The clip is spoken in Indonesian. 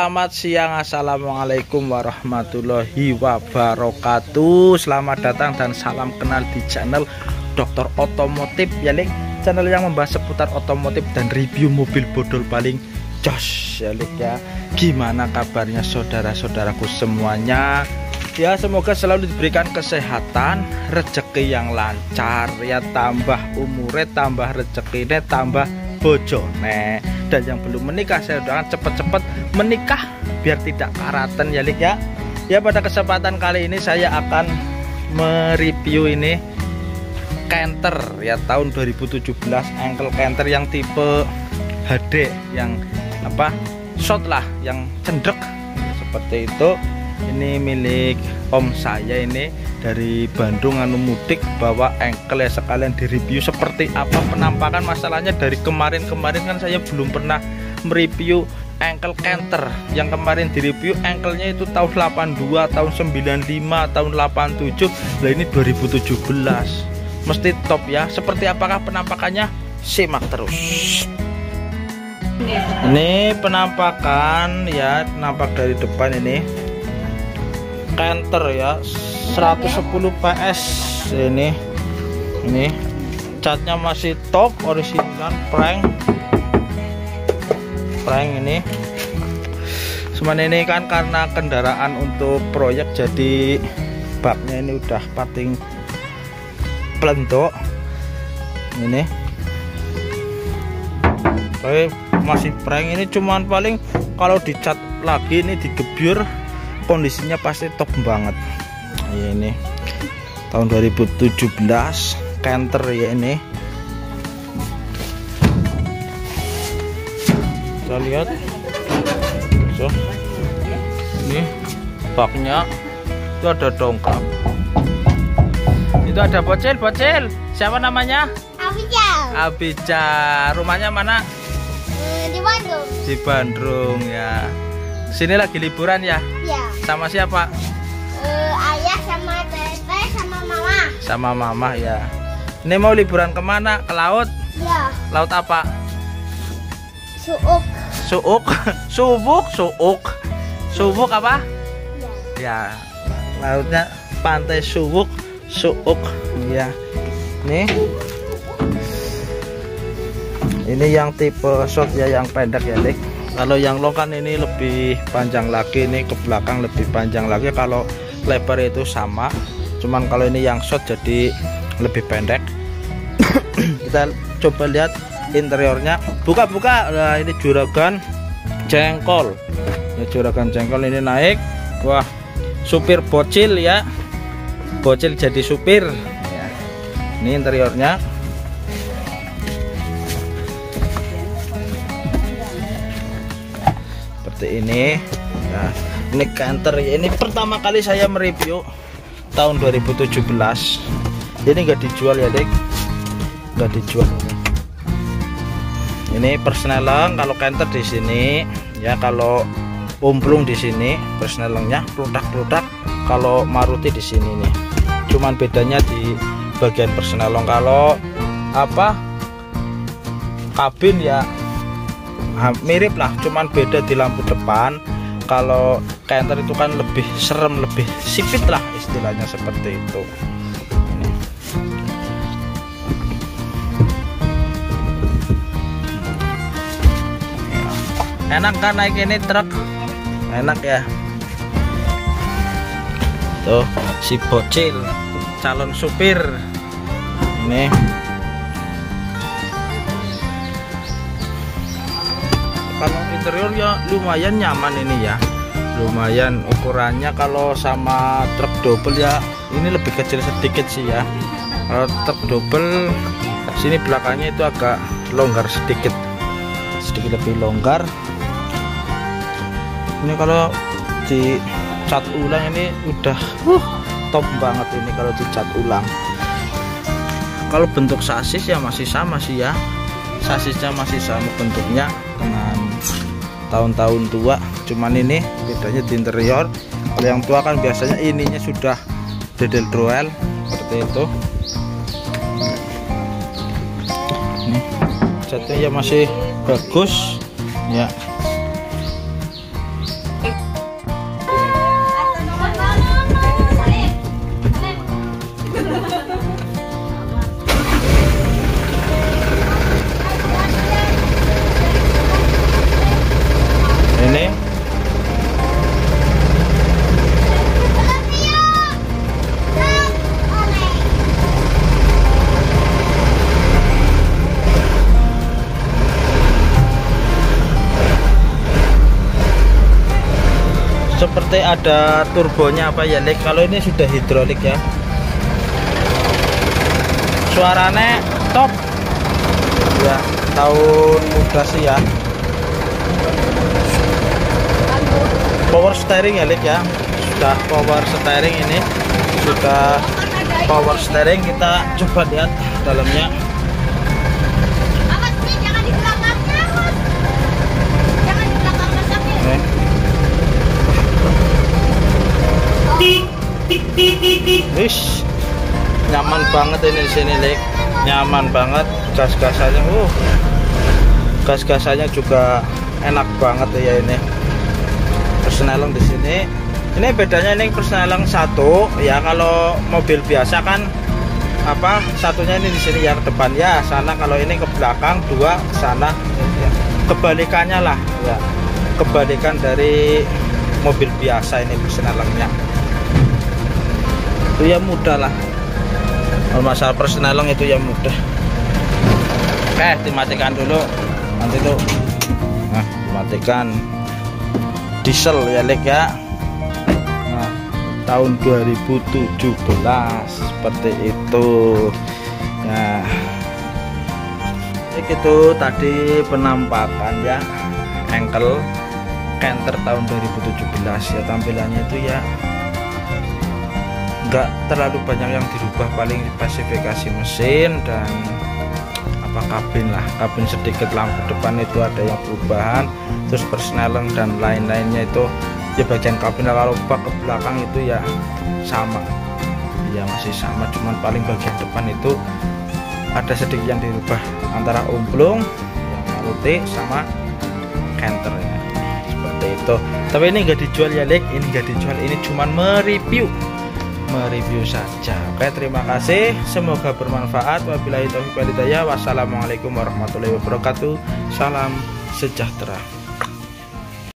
Selamat siang, assalamualaikum warahmatullahi wabarakatuh. Selamat datang dan salam kenal di channel Dokter Otomotif ya, Lik. Channel yang membahas seputar otomotif dan review mobil bodol paling jos ya, Lik ya. Gimana kabarnya saudara-saudaraku semuanya? Ya, semoga selalu diberikan kesehatan, rezeki yang lancar ya, tambah umure, tambah rezekinya, tambah bojone. Dan yang belum menikah saya doakan cepet-cepet menikah biar tidak karatan ya, Lik ya. Ya, pada kesempatan kali ini saya akan mereview ini Canter ya, tahun 2017, ankle Canter yang tipe HD, yang apa, short lah, yang cendek seperti itu. Ini milik om saya ini dari Bandung, anu mudik bawa ankle ya, sekalian direview seperti apa penampakan. Masalahnya dari kemarin-kemarin kan saya belum pernah mereview ankle Canter. Yang kemarin direview ankle-nya itu tahun 82, tahun 95, tahun 87. Nah, ini 2017. Mesti top ya. Seperti apakah penampakannya? Simak terus. Ini penampakan ya, nampak dari depan ini Canter ya, 110 PS ini catnya masih top, orisinal prank ini. Cuman ini kan karena kendaraan untuk proyek, jadi baknya ini udah pating pelentok ini. Tapi masih prank ini, cuman paling kalau dicat lagi ini digebyur kondisinya pasti top banget. Ini tahun 2017 Canter ya ini. Kita lihat. So, ini baknya itu ada dongkrak. Itu ada bocil. Siapa namanya? Abijah. Rumahnya mana? Di Bandung. Di Bandung ya. Sini lagi liburan ya? Ya. Sama siapa? Ayah sama Tete sama Mama. Sama Mama ya. Ini mau liburan kemana? Ke laut? Ya. Laut apa? Suuk. Subuk apa? Ya. Lautnya pantai Suuk ya. Nih. Ini yang tipe short ya, yang pendek ya, Lik. Kalau yang long kan ini lebih panjang lagi, ini ke belakang lebih panjang lagi. Kalau lebar itu sama, cuman kalau ini yang short jadi lebih pendek. Kita coba lihat interiornya. Buka. Nah, ini juragan jengkol ya, juragan jengkol ini naik. Wah, supir bocil ya, bocil jadi supir ya. Ini interiornya. Seperti ini ya. Ini Canter ya, ini pertama kali saya mereview tahun 2017. Ini enggak dijual ya, Dik, enggak dijual. Ini persneleng kalau Canter di sini ya, kalau umplung di sini persnelengnya, produk kalau Maruti di sini nih. Cuman bedanya di bagian persneleng. Kalau apa, kabin ya mirip lah, cuman beda di lampu depan. Kalau Canter itu kan lebih serem, lebih sipit lah istilahnya, seperti itu. Ini. Enak kan naik ini truk, enak ya. Tuh si bocil calon supir ini. Kalau interior ya lumayan nyaman ini ya, lumayan ukurannya. Kalau sama truk double ya ini lebih kecil sedikit sih ya. Kalau truk double sini belakangnya itu agak longgar sedikit lebih longgar. Ini kalau dicat ulang ini udah top banget ini kalau dicat ulang. Kalau bentuk sasis ya masih sama sih ya, sasisnya masih sama bentuknya dengan tahun-tahun tua, cuman ini bedanya di interior. Kalau yang tua kan biasanya ininya sudah dedel droel seperti itu. Ini catnya ya masih bagus ya. seperti ada turbonya apa ya Lek. Kalau ini sudah hidrolik ya, suaranya top ya, tahun muda sih ya. Power steering ya Lek ya, sudah power steering, ini sudah power steering. Kita coba lihat dalamnya. Awas nih, jangan di belakangnya, Mas. Jangan di belakang Mas Amir. Wish, nyaman banget ini di sini Lek, nyaman banget. Gas-gasannya, gas-gasannya juga enak banget ya ini. Persneling di sini. Ini bedanya, ini persneling satu ya. Kalau mobil biasa kan apa, satunya ini di sini yang depan ya, sana. Kalau ini ke belakang, dua sana ya. Kebalikannya lah ya, kebalikan dari mobil biasa ini persnelingnya. Itu ya mudah lah, kalau masalah persneling itu ya mudah. Oke, dimatikan dulu nanti tuh. Nah, dimatikan. Diesel ya Lek ya. Nah, tahun 2017 seperti itu ya. Itu tadi penampakan ya, engkel Canter tahun 2017 ya. Tampilannya itu ya enggak terlalu banyak yang dirubah, paling spesifikasi mesin dan apa kabin lah, kabin sedikit, lampu depan itu ada yang perubahan, terus persneling dan lain-lainnya itu ya bagian kabin. Kalau bak ke belakang itu ya sama ya, masih sama, cuman paling bagian depan itu ada sedikit yang dirubah antara umplung, maruti sama Canter ya, seperti itu. Tapi ini enggak dijual ya Lek, ini enggak dijual, ini cuman mereview saja. Oke, terima kasih, semoga bermanfaat. Wabillahi taufiq wal hidayah. Wassalamualaikum warahmatullahi wabarakatuh. Salam sejahtera.